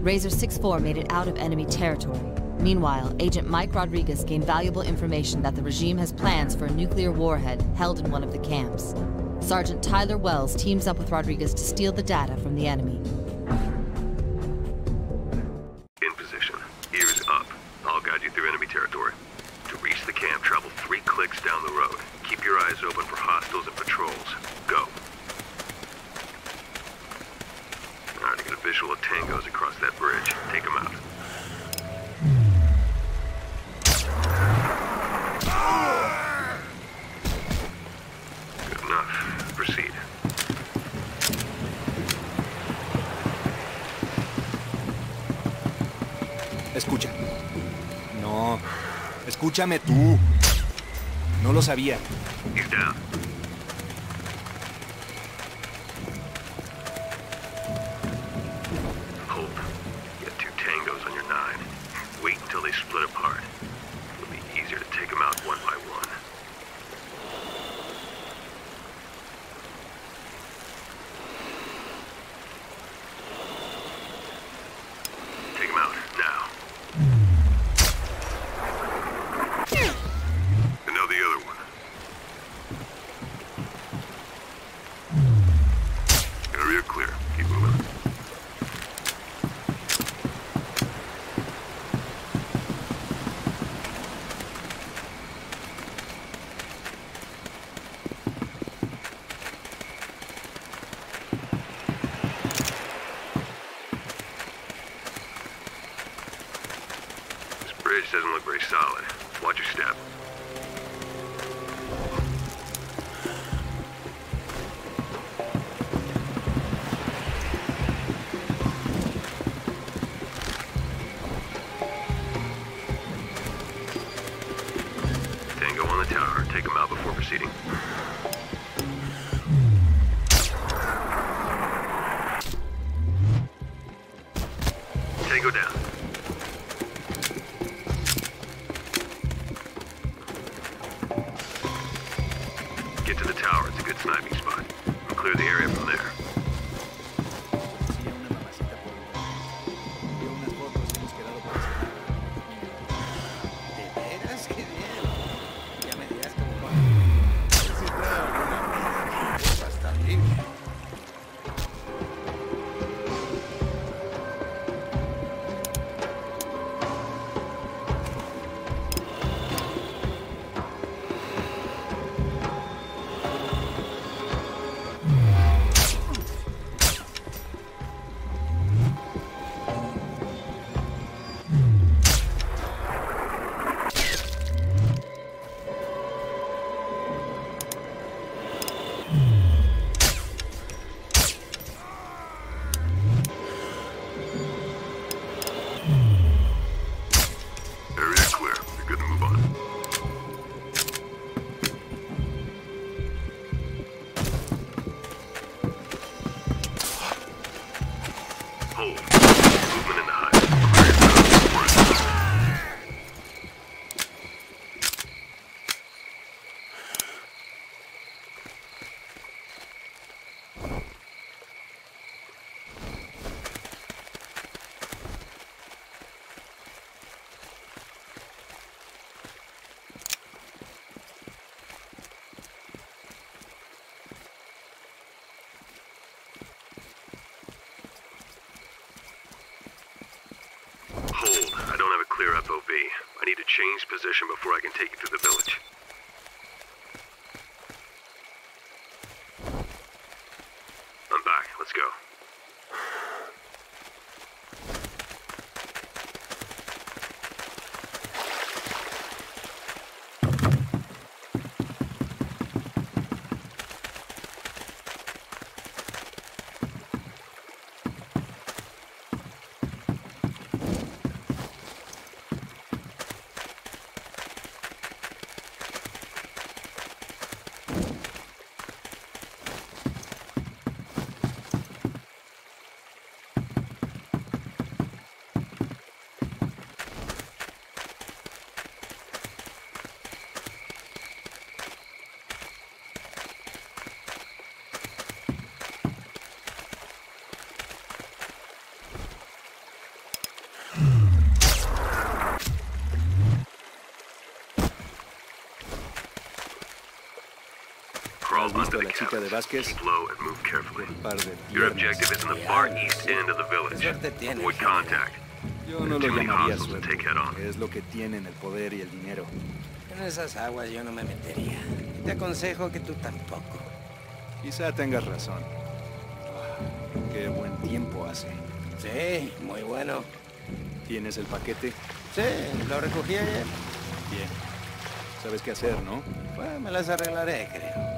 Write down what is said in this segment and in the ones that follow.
Razor 6-4 made it out of enemy territory. Meanwhile, Agent Mike Rodriguez gained valuable information that the regime has plans for a nuclear warhead held in one of the camps. Sergeant Tyler Wells teams up with Rodriguez to steal the data from the enemy. In position. Ears up. I'll guide you through enemy territory. To reach the camp, travel 3 clicks down the road. Keep your eyes open for hostiles and patrols. Go. Alright, I get a visual of tangos across that bridge. Take them out. Good enough. Proceed. Escucha. No. Escúchame tú. No lo sabía. He's down. Hold. You got 2 tangos on your 9. Wait until they split apart. It'll be easier to take them out one by one. Take them out, now. And now the other one. Area clear. Keep moving. This bridge doesn't look very solid. Watch your step. Tango on the tower. Take him out before proceeding. Tango down. Get to the tower. It's a good sniping spot. We'll clear the area from there. Area clear. You're good to move on. Hold. Movement in the hive. Hold. I don't have a clear FOV. I need to change position before I can take you through the village. I'm back. Let's go. Crawl ¿Has under visto a the la chica cabins. de Vázquez? Keep low and move carefully. Par de Your piernas. objective is in the far east end of the village. Avoid contact. Yo no lo Too many llamaría hostiles to suerte. take head on. Es lo que tienen el poder y el dinero. En esas aguas yo no me metería. Te aconsejo que tú tampoco. Quizá tengas razón. Qué buen tiempo hace. Sí, muy bueno. ¿Tienes el paquete? Sí, lo recogí ayer. Bien. Sabes qué hacer, ¿no? Pues me las arreglaré, creo.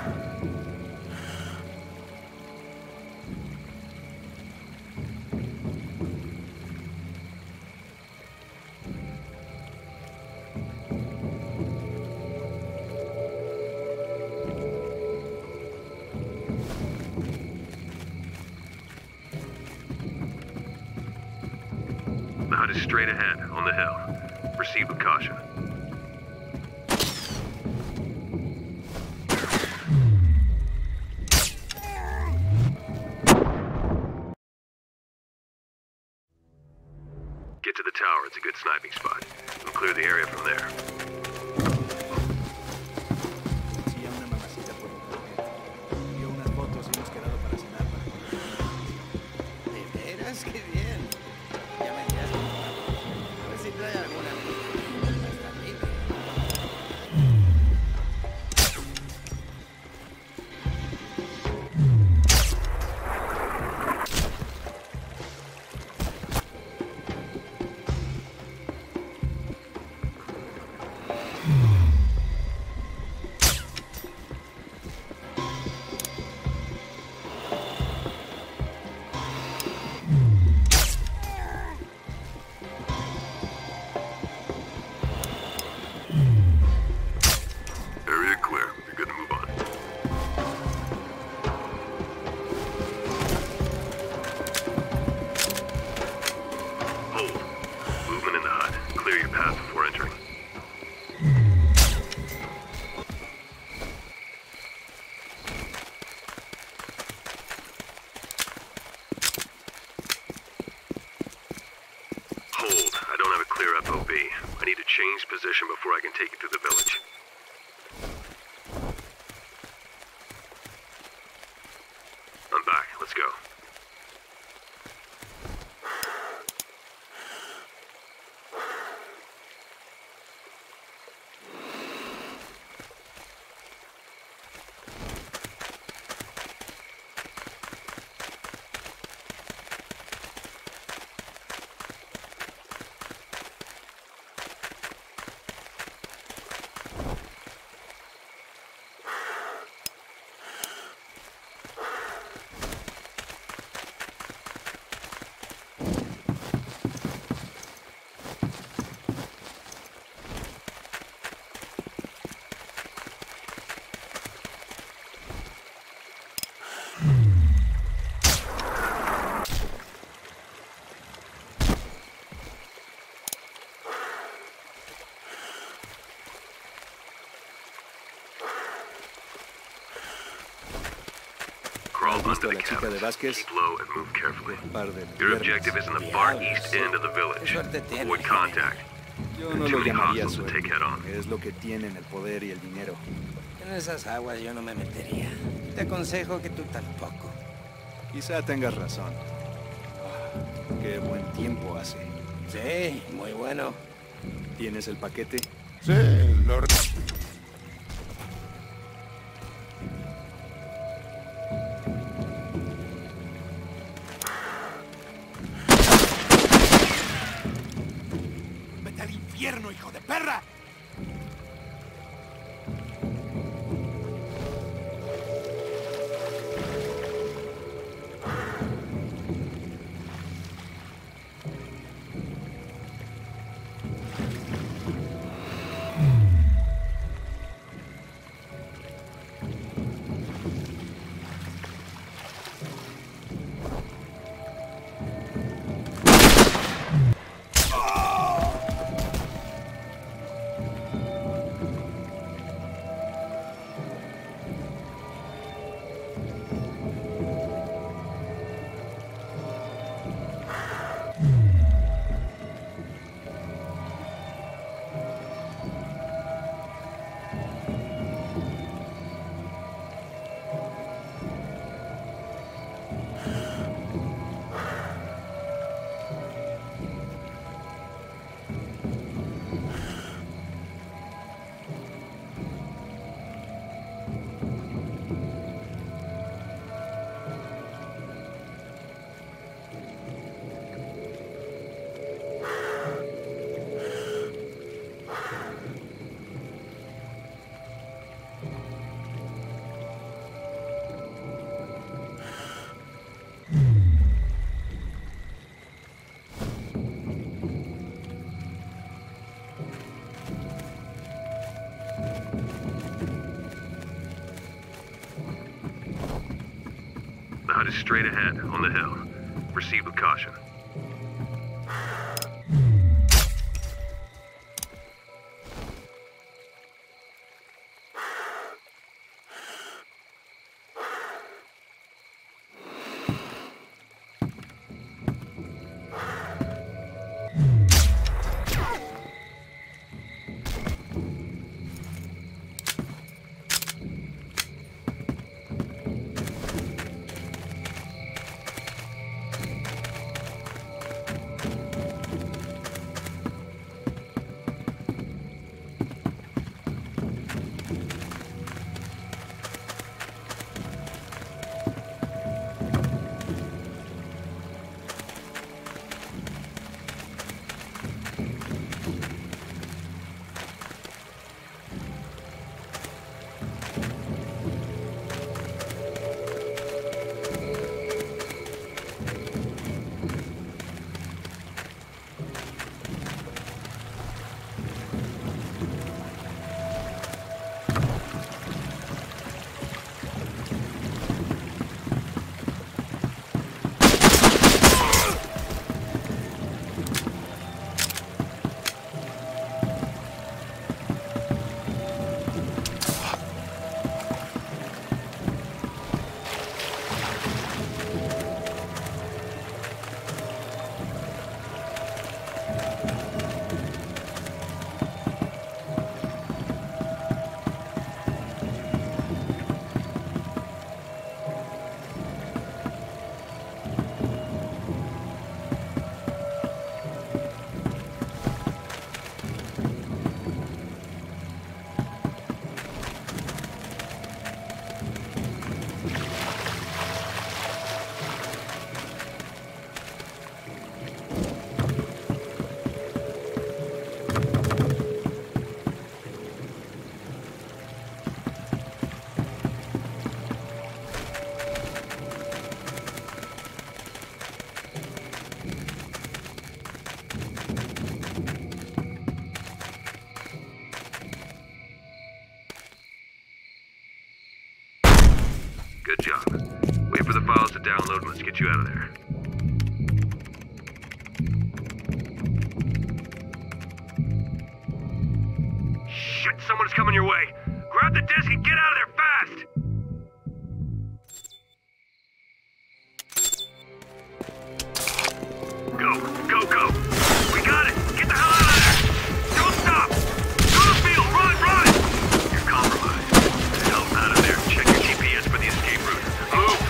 The hut is straight ahead, on the hill. Proceed with caution. Get to the tower, it's a good sniping spot. We'll clear the area from there. Sí, a una mamacita por internet. Envió unas fotos y hemos quedado para cenar. ¿De veras? ¡Qué bien! Ya me enviaste. A ver si trae alguna. Está libre. Area clear. You're good to move on. Hold. Movement in the hut. Clear your path before entering. Hold. I don't have a clear FOB. I need to change position before I can take you through the village. I'm back. Let's go. Crawl ¿Has visto under a the la chica de cabins. Vázquez? Keep low and move carefully. Par de Your piernas. objective is in the far east end of the village. Qué suerte tienes, Avoid contact. Yo no Too lo many llamaría hostiles to suerte. take head on. Es lo que tienen el poder y el dinero. En esas aguas yo no me metería. Te aconsejo que tú tampoco. Quizá tengas razón. Qué buen tiempo hace. Sí, muy bueno. ¿Tienes el paquete? Sí, lo... ¡Vete al infierno, hijo de perra! is straight ahead, on the hill. Proceed with caution. Good job. Wait for the files to download and let's get you out of there. Shit, someone's coming your way. Grab the disc and get out of there fast! Go, go, go! We got it! Get the hell out of there! Don't stop! Go to the field! Run, run! You're compromised. Get the hell out of there. Check your GPS for the escape route. Move!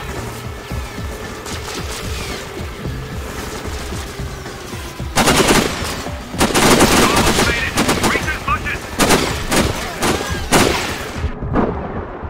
You almost made it! Reach those bushes!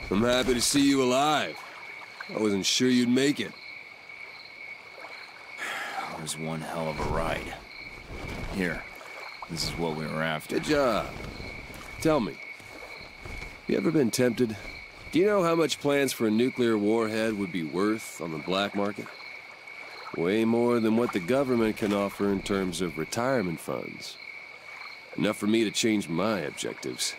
I'm happy to see you alive. I wasn't sure you'd make it. It was one hell of a ride. Here, this is what we were after. Good job. Tell me, you ever been tempted? Do you know how much plans for a nuclear warhead would be worth on the black market? Way more than what the government can offer in terms of retirement funds. Enough for me to change my objectives.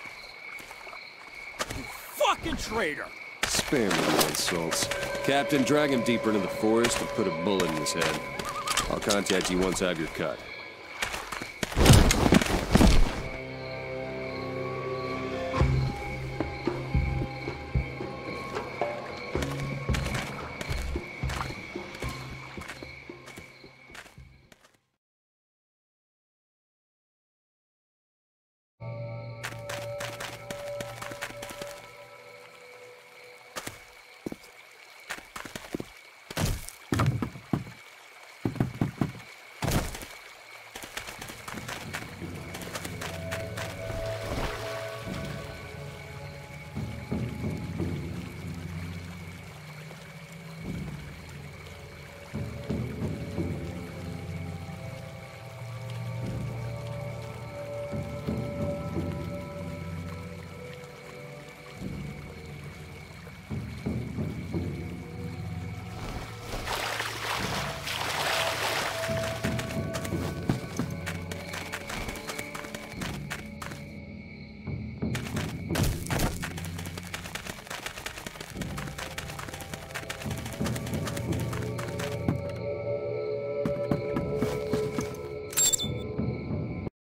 Fucking traitor! Spare me the insults. Captain, drag him deeper into the forest and put a bullet in his head. I'll contact you once I have your cut.